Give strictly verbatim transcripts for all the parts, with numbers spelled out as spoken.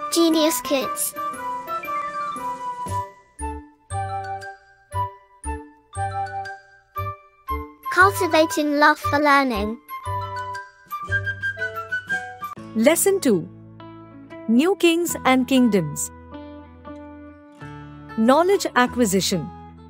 Genius Kids. Cultivating love for learning. Lesson two. New Kings and Kingdoms. Knowledge acquisition.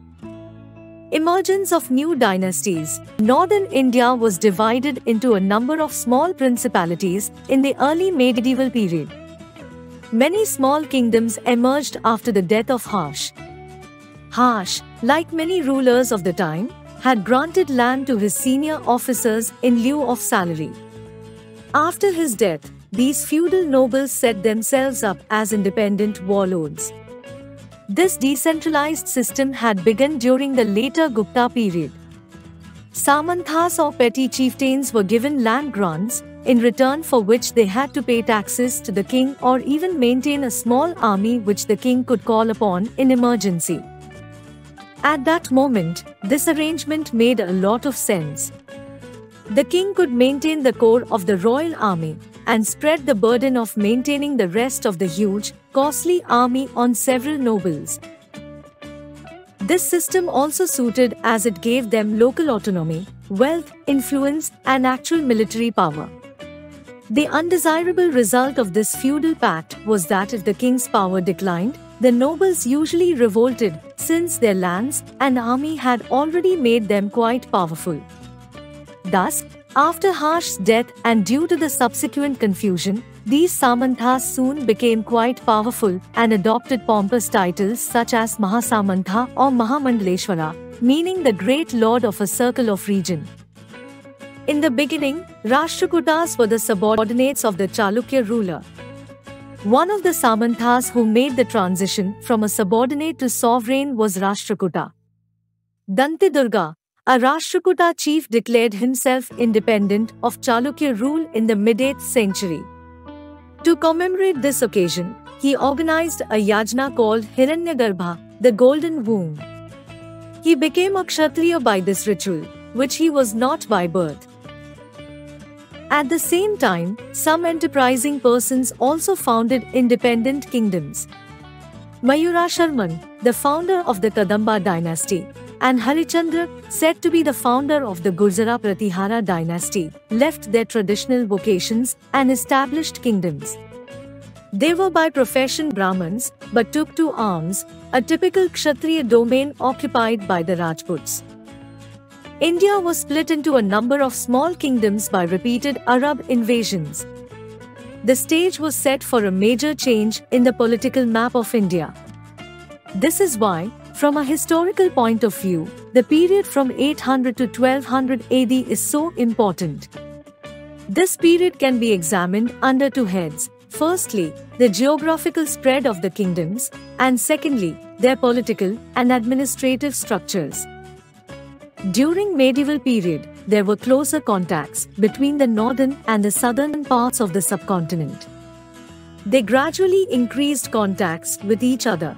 Emergence of new dynasties. Northern India was divided into a number of small principalities in the early medieval period. Many small kingdoms emerged after the death of Harsh. Harsh, like many rulers of the time, had granted land to his senior officers in lieu of salary. After his death, these feudal nobles set themselves up as independent warlords. This decentralized system had begun during the later Gupta period. Samanthas or petty chieftains were given land grants, in return for which they had to pay taxes to the king or even maintain a small army which the king could call upon in emergency. At that moment, this arrangement made a lot of sense. The king could maintain the core of the royal army and spread the burden of maintaining the rest of the huge, costly army on several nobles. This system also suited as it gave them local autonomy, wealth, influence, and actual military power. The undesirable result of this feudal pact was that if the king's power declined, the nobles usually revolted, since their lands and army had already made them quite powerful. Thus, after Harsh's death and due to the subsequent confusion, these Samanthas soon became quite powerful and adopted pompous titles such as Mahasamantha or Mahamandaleshwara, meaning the great lord of a circle of region. In the beginning, Rashtrakutas were the subordinates of the Chalukya ruler. One of the Samanthas who made the transition from a subordinate to sovereign was Rashtrakuta. Dantidurga, a Rashtrakuta chief, declared himself independent of Chalukya rule in the mid-eighth century. To commemorate this occasion, he organized a yajna called Hiranyagarbha, the golden womb. He became a Kshatriya by this ritual, which he was not by birth. At the same time, some enterprising persons also founded independent kingdoms. Mayurasharman, the founder of the Kadamba dynasty, and Harichandra, said to be the founder of the Gurjara Pratihara dynasty, left their traditional vocations and established kingdoms. They were by profession Brahmins, but took to arms, a typical Kshatriya domain occupied by the Rajputs. India was split into a number of small kingdoms by repeated Arab invasions. The stage was set for a major change in the political map of India. This is why, from a historical point of view, the period from eight hundred to twelve hundred A D is so important. This period can be examined under two heads. Firstly, the geographical spread of the kingdoms, and secondly, their political and administrative structures. During medieval period, there were closer contacts between the northern and the southern parts of the subcontinent. They gradually increased contacts with each other.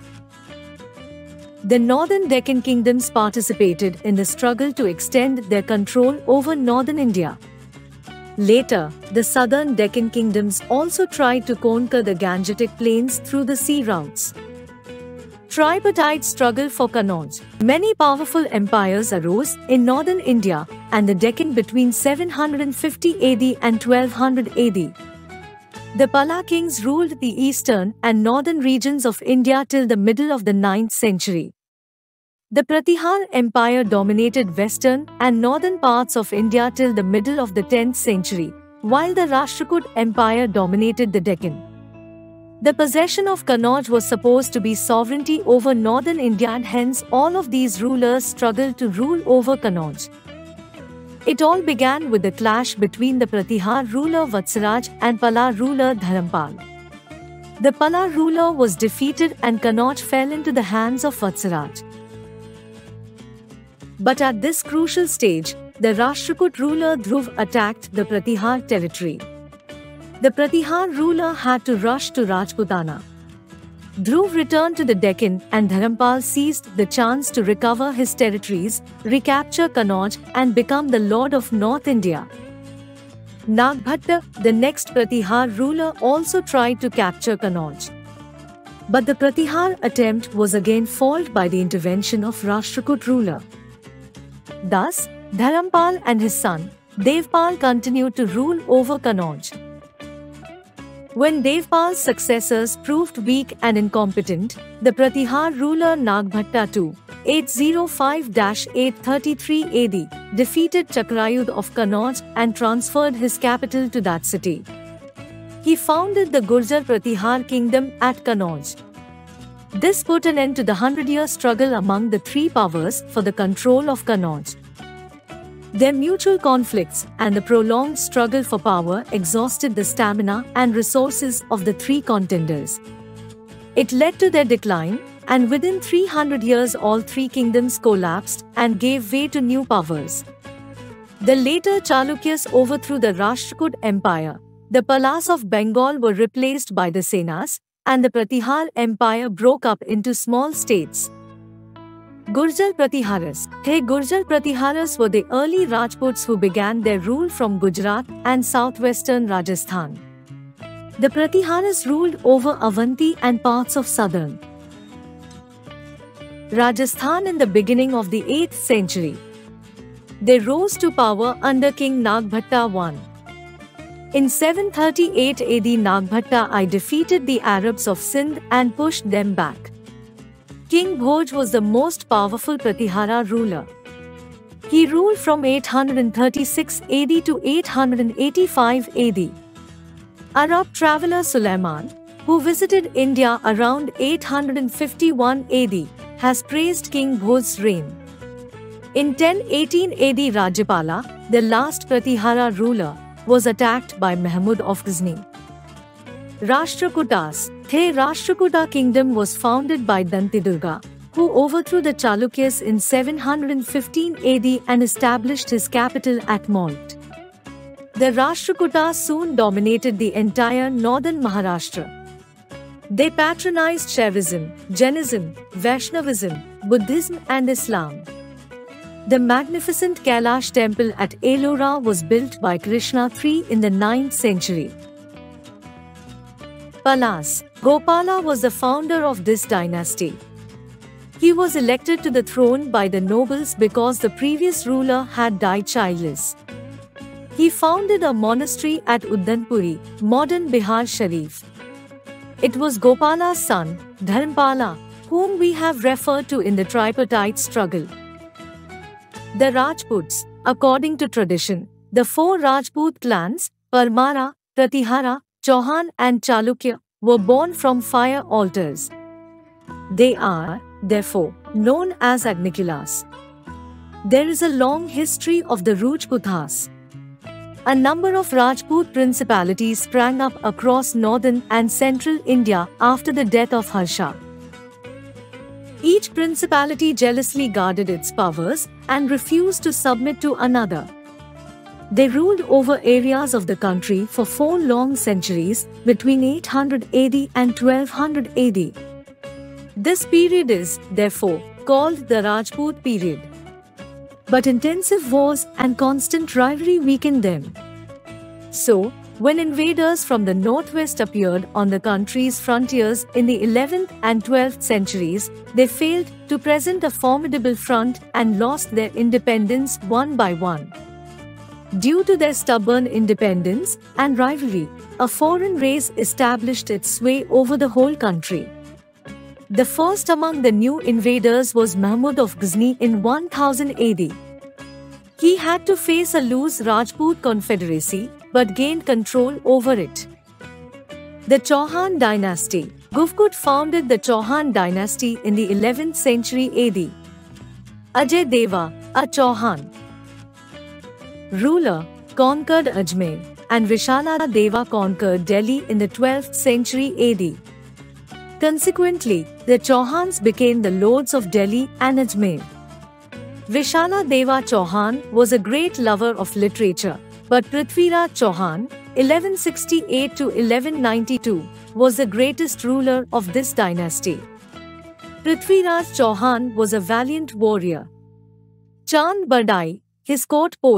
The northern Deccan kingdoms participated in the struggle to extend their control over northern India. Later, the southern Deccan kingdoms also tried to conquer the Gangetic plains through the sea routes. Tripartite struggle for Kannauj. Many powerful empires arose in northern India and the Deccan between seven hundred fifty A D and twelve hundred A D. The Pala kings ruled the eastern and northern regions of India till the middle of the ninth century. The Pratihar Empire dominated western and northern parts of India till the middle of the tenth century, while the Rashtrakud Empire dominated the Deccan. The possession of Kannauj was supposed to be sovereignty over northern India, and hence all of these rulers struggled to rule over Kannauj. It all began with the clash between the Pratihar ruler Vatsaraj and Pala ruler Dharampal. The Pala ruler was defeated and Kannauj fell into the hands of Vatsaraj. But at this crucial stage, the Rashtrakud ruler Dhruv attacked the Pratihar territory. The Pratihar ruler had to rush to Rajputana. Dhruv returned to the Deccan and Dharampal seized the chance to recover his territories, recapture Kannauj and become the lord of North India. Nagbhatta, the next Pratihar ruler, also tried to capture Kannauj. But the Pratihar attempt was again foiled by the intervention of Rashtrakoot ruler. Thus, Dharampal and his son, Devpal, continued to rule over Kannauj. When Devpal's successors proved weak and incompetent, the Pratihar ruler Nagbhatta two, eight oh five to eight thirty-three A D, defeated Chakrayudh of Kannauj and transferred his capital to that city. He founded the Gurjar Pratihar kingdom at Kannauj. This put an end to the hundred-year struggle among the three powers for the control of Kannauj. Their mutual conflicts and the prolonged struggle for power exhausted the stamina and resources of the three contenders. It led to their decline, and within three hundred years all three kingdoms collapsed and gave way to new powers. The later Chalukyas overthrew the Rashtrakoot Empire, the Palas of Bengal were replaced by the Senas, and the Pratihar Empire broke up into small states. Gurjar Pratiharas. The Gurjar Pratiharas were the early Rajputs who began their rule from Gujarat and southwestern Rajasthan. The Pratiharas ruled over Avanti and parts of southern Rajasthan in the beginning of the eighth century. They rose to power under King Nagbhatta the First. In seven thirty-eight A D, Nagbhatta I defeated the Arabs of Sindh and pushed them back. King Bhoj was the most powerful Pratihara ruler. He ruled from eight thirty-six A D to eight eighty-five A D. Arab traveller Suleiman, who visited India around eight fifty-one A D, has praised King Bhoj's reign. In ten eighteen A D, Rajapala, the last Pratihara ruler, was attacked by Mahmud of Ghazni. Rashtrakutas. The Rashtrakuta kingdom was founded by Dantidurga, who overthrew the Chalukyas in seven fifteen A D and established his capital at Malt. The Rashtrakutas soon dominated the entire northern Maharashtra. They patronized Shaivism, Jainism, Vaishnavism, Buddhism and Islam. The magnificent Kailash temple at Ellora was built by Krishna the third in the ninth century. Palas. Gopala was the founder of this dynasty. He was elected to the throne by the nobles because the previous ruler had died childless. He founded a monastery at Uddanpuri, modern Bihar Sharif. It was Gopala's son, Dharmpala, whom we have referred to in the tripartite struggle. The Rajputs. According to tradition, the four Rajput clans, Parmara, Pratihara, Chauhan and Chalukya, were born from fire altars. They are, therefore, known as Agnikulas. There is a long history of the Rajputas. A number of Rajput principalities sprang up across northern and central India after the death of Harsha. Each principality jealously guarded its powers and refused to submit to another. They ruled over areas of the country for four long centuries between eight hundred A D and twelve hundred A D. This period is, therefore, called the Rajput period. But intensive wars and constant rivalry weakened them. So, when invaders from the northwest appeared on the country's frontiers in the eleventh and twelfth centuries, they failed to present a formidable front and lost their independence one by one. Due to their stubborn independence and rivalry, a foreign race established its sway over the whole country. The first among the new invaders was Mahmud of Ghazni in one thousand A D. He had to face a loose Rajput confederacy, but gained control over it. The Chauhan dynasty. Gufkut founded the Chauhan dynasty in the eleventh century A D. Ajay Deva, a Chauhan ruler, conquered Ajmer, and Vishala Deva conquered Delhi in the twelfth century A D. Consequently, the Chauhans became the lords of Delhi and Ajmer. Vishala Deva Chauhan was a great lover of literature, but Prithviraj Chauhan, eleven sixty-eight to eleven ninety-two, was the greatest ruler of this dynasty. Prithviraj Chauhan was a valiant warrior. Chand Bardai, his court poet,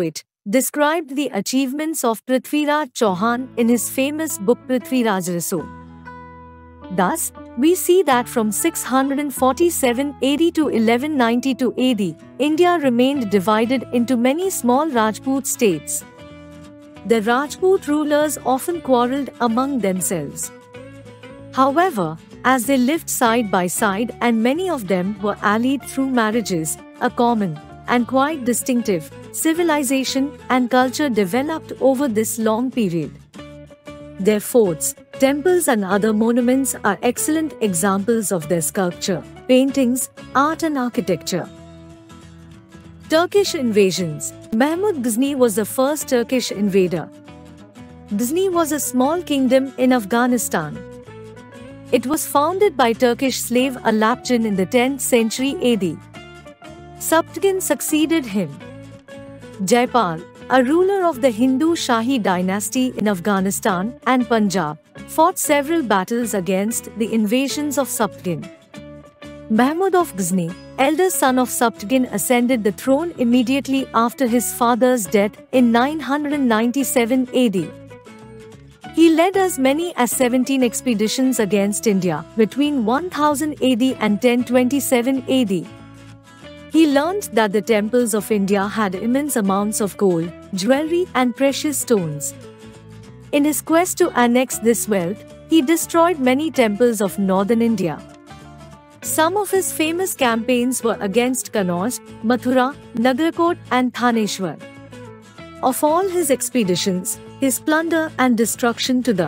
described the achievements of Prithviraj Chauhan in his famous book Prithviraj Raso. Thus, we see that from six hundred forty-seven A D to eleven ninety-two A D, India remained divided into many small Rajput states. The Rajput rulers often quarreled among themselves. However, as they lived side by side and many of them were allied through marriages, a common and quite distinctive civilization and culture developed over this long period. Their forts, temples and other monuments are excellent examples of their sculpture, paintings, art and architecture. Turkish invasions. Mahmud Ghazni was the first Turkish invader. Ghazni was a small kingdom in Afghanistan. It was founded by Turkish slave Alapjan in the tenth century A D. Saptagin succeeded him. Jaipal, a ruler of the Hindu Shahi dynasty in Afghanistan and Punjab, fought several battles against the invasions of Saptagin. Mahmud of Ghazni, elder son of Saptagin, ascended the throne immediately after his father's death in nine hundred ninety-seven A D. He led as many as seventeen expeditions against India between one thousand A D and ten twenty-seven A D. He learned that the temples of India had immense amounts of gold, jewelry and precious stones. In his quest to annex this wealth, he destroyed many temples of northern India. Some of his famous campaigns were against Kannauj, Mathura, Nagarkot and Thaneshwar. Of all his expeditions, his plunder and destruction to the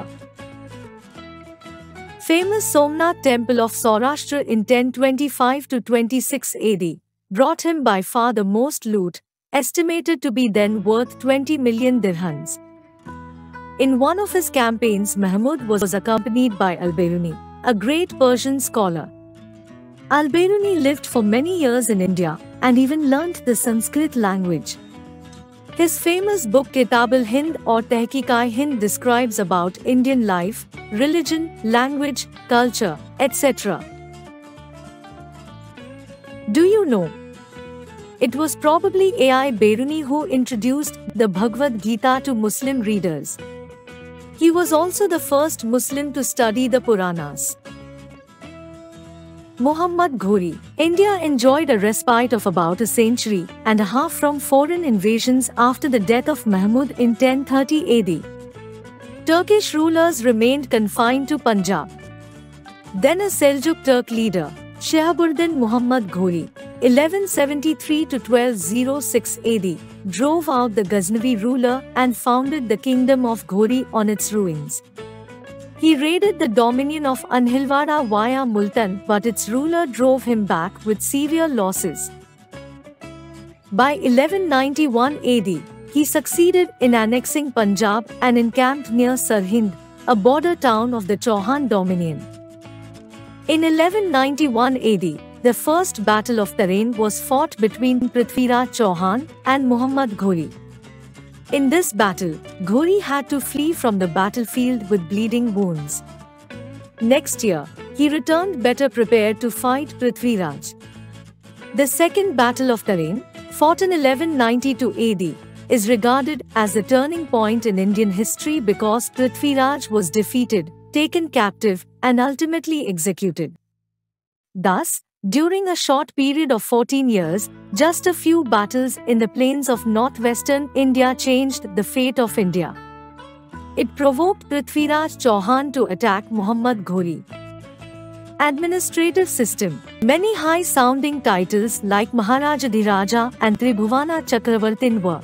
famous Somnath temple of Saurashtra in ten twenty-five to twenty-six A D brought him by far the most loot, estimated to be then worth twenty million dirhams. In one of his campaigns, Mahmud was accompanied by Al-Biruni, a great Persian scholar. Al-Biruni lived for many years in India and even learnt the Sanskrit language. His famous book Kitab al-Hind or Tehqiq-i-Hind describes about Indian life, religion, language, culture, et cetera. Do you know? It was probably A I Biruni who introduced the Bhagavad Gita to Muslim readers. He was also the first Muslim to study the Puranas. Muhammad Ghori. India enjoyed a respite of about a century and a half from foreign invasions after the death of Mahmud in ten thirty A D. Turkish rulers remained confined to Punjab. Then a Seljuk Turk leader, Shahabuddin Muhammad Ghori, eleven seventy-three to twelve oh six A D, drove out the Ghaznavi ruler and founded the kingdom of Ghori on its ruins. He raided the dominion of Anhilwada via Multan, but its ruler drove him back with severe losses. By eleven ninety-one A D, he succeeded in annexing Punjab and encamped near Sarhind, a border town of the Chauhan dominion. In eleven ninety-one A D, the first battle of Tarain was fought between Prithviraj Chauhan and Muhammad Ghori. In this battle, Ghori had to flee from the battlefield with bleeding wounds. Next year, he returned better prepared to fight Prithviraj. The second battle of Tarain, fought in eleven ninety-two A D, is regarded as a turning point in Indian history because Prithviraj was defeated, taken captive, and ultimately executed. Thus, during a short period of fourteen years, just a few battles in the plains of northwestern India changed the fate of India. It provoked Prithviraj Chauhan to attack Muhammad Ghori. Administrative system. Many high-sounding titles like Maharajadhiraja and Tribhuvana Chakravartin were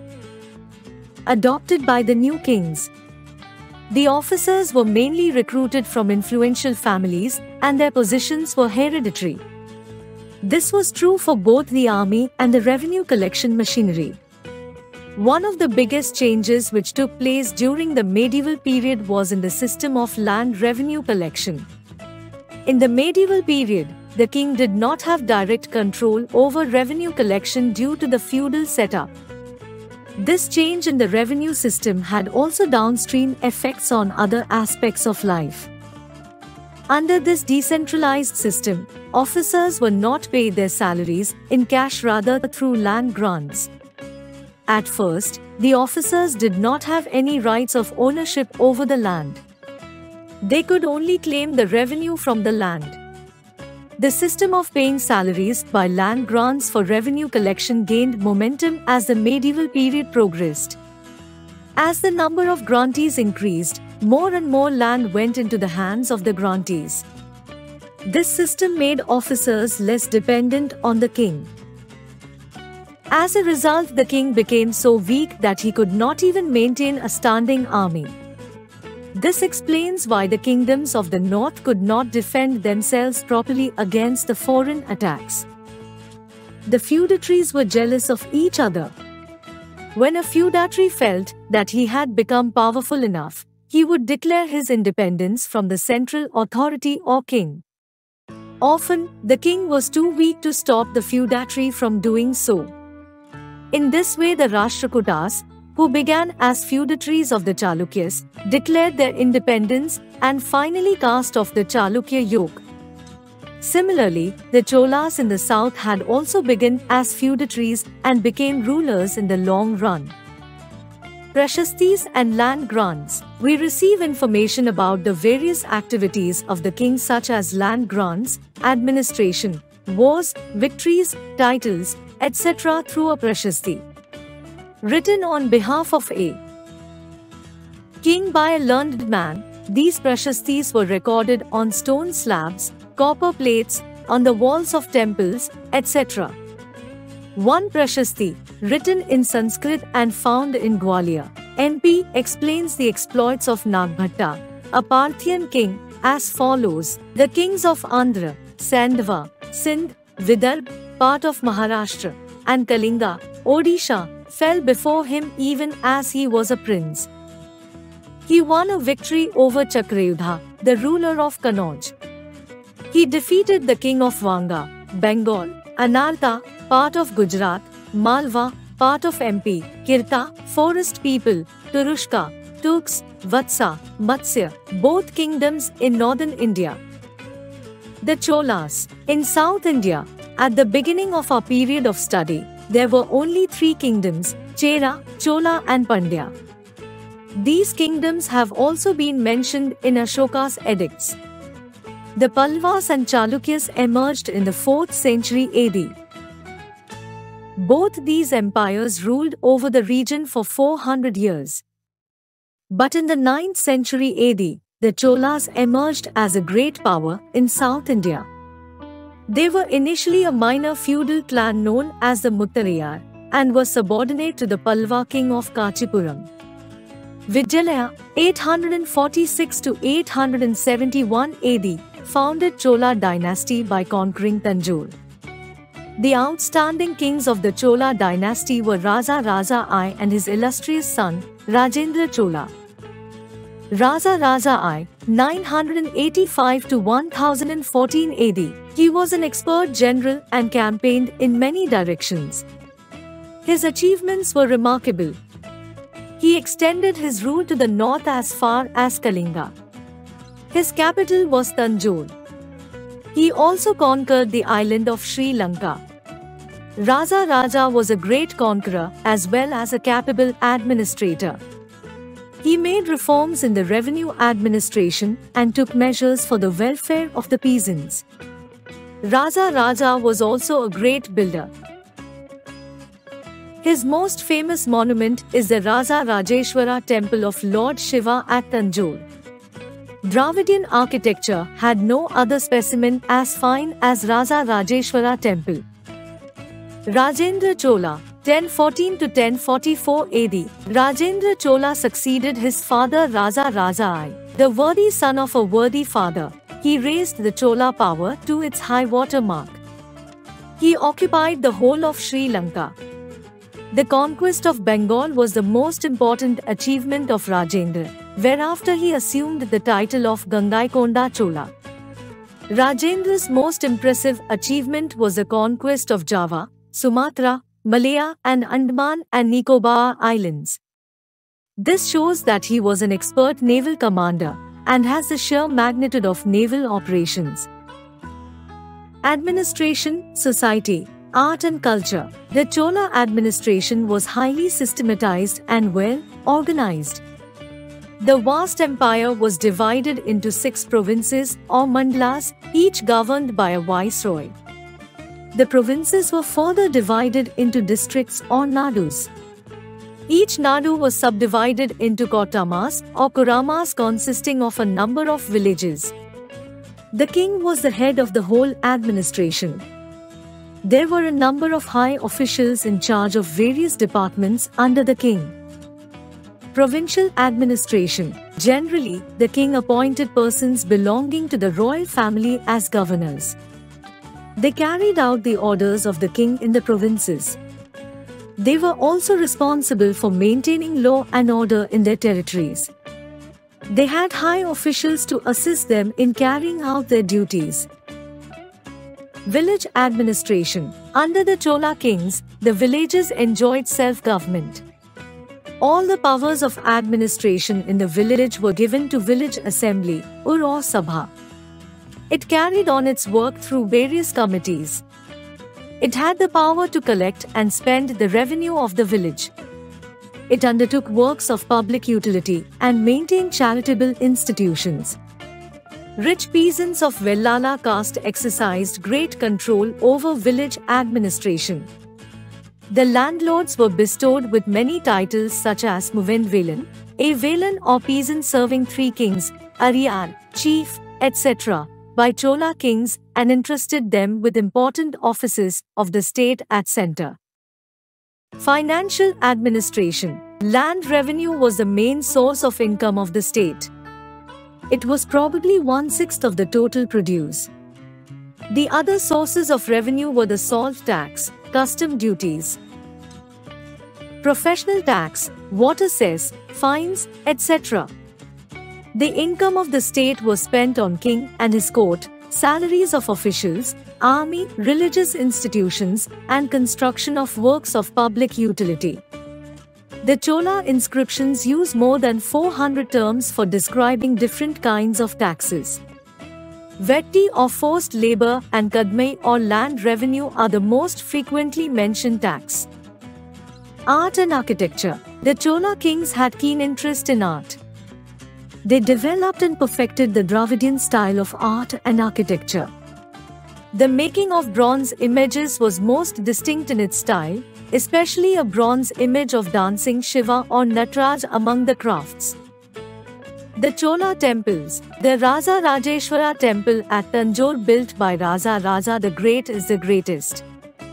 adopted by the new kings. The officers were mainly recruited from influential families and their positions were hereditary. This was true for both the army and the revenue collection machinery. One of the biggest changes which took place during the medieval period was in the system of land revenue collection. In the medieval period, the king did not have direct control over revenue collection due to the feudal setup. This change in the revenue system had also downstream effects on other aspects of life. Under this decentralized system, officers were not paid their salaries in cash, rather through land grants. At first, the officers did not have any rights of ownership over the land. They could only claim the revenue from the land. The system of paying salaries by land grants for revenue collection gained momentum as the medieval period progressed. As the number of grantees increased, more and more land went into the hands of the grantees. This system made officers less dependent on the king. As a result, the king became so weak that he could not even maintain a standing army. This explains why the kingdoms of the north could not defend themselves properly against the foreign attacks. The feudatories were jealous of each other. When a feudatory felt that he had become powerful enough, he would declare his independence from the central authority or king. Often, the king was too weak to stop the feudatory from doing so. In this way, the Rashtrakutas, who began as feudatories of the Chalukyas, declared their independence and finally cast off the Chalukya yoke. Similarly, the Cholas in the south had also begun as feudatories and became rulers in the long run. Prashastis and land grants. We receive information about the various activities of the king such as land grants, administration, wars, victories, titles, et cetera through a Prashasti, written on behalf of a king by a learned man. These Prashastis were recorded on stone slabs, copper plates, on the walls of temples, et cetera. One Prashasti, written in Sanskrit and found in Gwalior, M P, explains the exploits of Nagbhatta, a Parthian king, as follows. The kings of Andhra, Sandhva, Sindh, Vidarbha, part of Maharashtra, and Kalinga, Odisha, fell before him even as he was a prince. He won a victory over Chakrayudha, the ruler of Kannauj. He defeated the king of Vanga, Bengal, Anarta, part of Gujarat, Malwa, part of M P, Kirta, forest people, Turushka, Turks, Vatsa, Matsya, both kingdoms in northern India. The Cholas. In South India, at the beginning of our period of study, there were only three kingdoms, Chera, Chola and Pandya. These kingdoms have also been mentioned in Ashoka's edicts. The Pallavas and Chalukyas emerged in the fourth century A D. Both these empires ruled over the region for four hundred years. But in the ninth century A D, the Cholas emerged as a great power in South India. They were initially a minor feudal clan known as the Muttarayar and were subordinate to the Pallava king of Kachipuram. Vijayalaya, eight forty-six to eight seventy-one A D, founded Chola dynasty by conquering Tanjore. The outstanding kings of the Chola dynasty were Raja Raja I and his illustrious son, Rajendra Chola. Raja Raja I, nine eighty-five to one thousand fourteen A D, he was an expert general and campaigned in many directions. His achievements were remarkable. He extended his rule to the north as far as Kalinga. His capital was Tanjore. He also conquered the island of Sri Lanka. Raja Raja was a great conqueror as well as a capable administrator. He made reforms in the revenue administration and took measures for the welfare of the peasants. Raja Raja was also a great builder. His most famous monument is the Raja Rajeshwara temple of Lord Shiva at Tanjore. Dravidian architecture had no other specimen as fine as Raja Rajeshwara temple. Rajendra Chola, ten fourteen to ten forty-four A D. Rajendra Chola succeeded his father Raja Raja I, the worthy son of a worthy father. He raised the Chola power to its high water mark. He occupied the whole of Sri Lanka. The conquest of Bengal was the most important achievement of Rajendra, whereafter he assumed the title of Gangaikonda Chola. Rajendra's most impressive achievement was the conquest of Java, Sumatra, Malaya and Andaman and Nicobar Islands. This shows that he was an expert naval commander and has the sheer magnitude of naval operations. Administration, society. Art and culture. The Chola administration was highly systematized and well organized. The vast empire was divided into six provinces or mandalas, each governed by a viceroy. The provinces were further divided into districts or nadus. Each nadu was subdivided into kottamas or kuramas consisting of a number of villages. The king was the head of the whole administration. There were a number of high officials in charge of various departments under the king. Provincial administration. Generally, the king appointed persons belonging to the royal family as governors. They carried out the orders of the king in the provinces. They were also responsible for maintaining law and order in their territories. They had high officials to assist them in carrying out their duties. Village administration. Under the Chola kings, the villages enjoyed self-government. All the powers of administration in the village were given to village assembly, or sabha. It carried on its work through various committees. It had the power to collect and spend the revenue of the village. It undertook works of public utility and maintained charitable institutions. Rich peasants of Vellala caste exercised great control over village administration. The landlords were bestowed with many titles such as Muven Velan, a Velan or peasant serving three kings, Ariyar, chief, et cetera, by Chola kings and entrusted them with important offices of the state at center. Financial administration. Land revenue was the main source of income of the state. It was probably one-sixth of the total produce. The other sources of revenue were the salt tax, custom duties, professional tax, water cess, fines, et cetera. The income of the state was spent on king and his court, salaries of officials, army, religious institutions, and construction of works of public utility. The Chola inscriptions use more than four hundred terms for describing different kinds of taxes. Vetti or forced labor and kadmai or land revenue are the most frequently mentioned tax. Art and architecture. The Chola kings had keen interest in art. They developed and perfected the Dravidian style of art and architecture. The making of bronze images was most distinct in its style, especially a bronze image of dancing Shiva or Nataraj among the crafts. The Chola temples. The Raja Rajeshwara temple at Tanjore, built by Raja Raja the Great, is the greatest.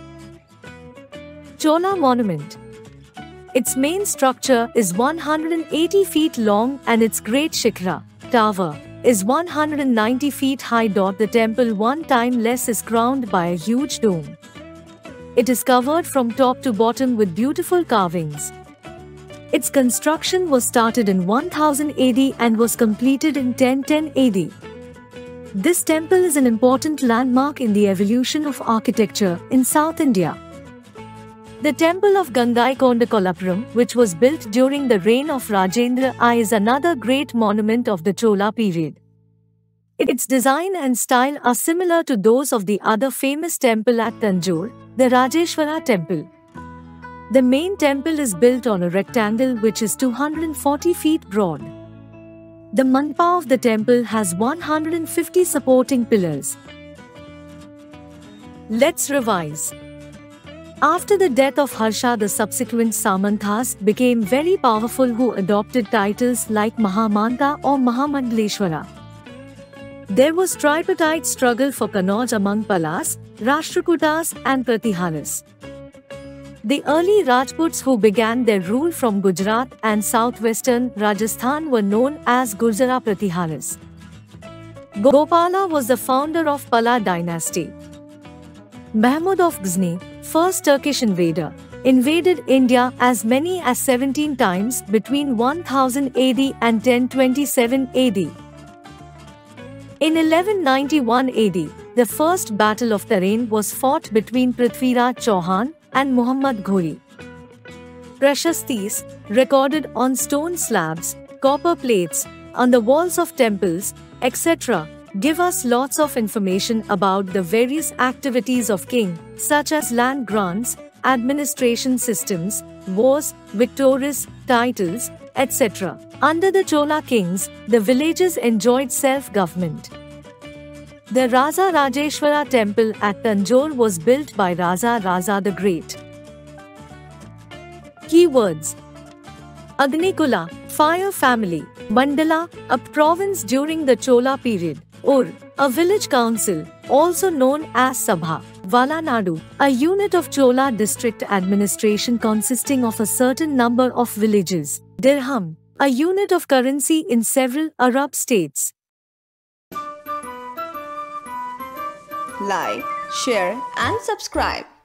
Chola monument. Its main structure is one hundred eighty feet long and its great Shikhra tower is one hundred ninety feet high. The temple, one time less, is crowned by a huge dome. It is covered from top to bottom with beautiful carvings. Its construction was started in one thousand A D and was completed in ten ten A D. This temple is an important landmark in the evolution of architecture in South India. The temple of Gangaikonda Kolappuram, which was built during the reign of Rajendra I, is another great monument of the Chola period. Its design and style are similar to those of the other famous temple at Tanjore, the Rajeshwara temple. The main temple is built on a rectangle which is two hundred forty feet broad. The mandapa of the temple has one hundred fifty supporting pillars. Let's revise. After the death of Harsha, the subsequent Samanthas became very powerful, who adopted titles like Mahamanta or Mahamandaleshwara. There was tripartite struggle for Kannauj among Palas, Rashtrakutas and Pratiharas. The early Rajputs who began their rule from Gujarat and southwestern Rajasthan were known as Gurjara Pratiharas. Gopala was the founder of Pala dynasty. Mahmud of Ghazni, first Turkish invader, invaded India as many as seventeen times between one thousand A D and ten twenty-seven A D. In eleven ninety-one A D, the first Battle of Tarain was fought between Prithviraj Chauhan and Muhammad Ghori. Prashastis, recorded on stone slabs, copper plates, on the walls of temples, et cetera, give us lots of information about the various activities of king, such as land grants, administration systems, wars, victories, titles, et cetera. Under the Chola kings, the villages enjoyed self-government. The Raja Rajeshwara temple at Tanjore was built by Raja Raja the Great. Keywords: Agnikula, fire family; Mandala, a province during the Chola period; Ur, a village council, also known as Sabha; Valanadu, a unit of Chola district administration consisting of a certain number of villages; Dirham, a unit of currency in several Arab states. Like, share and subscribe.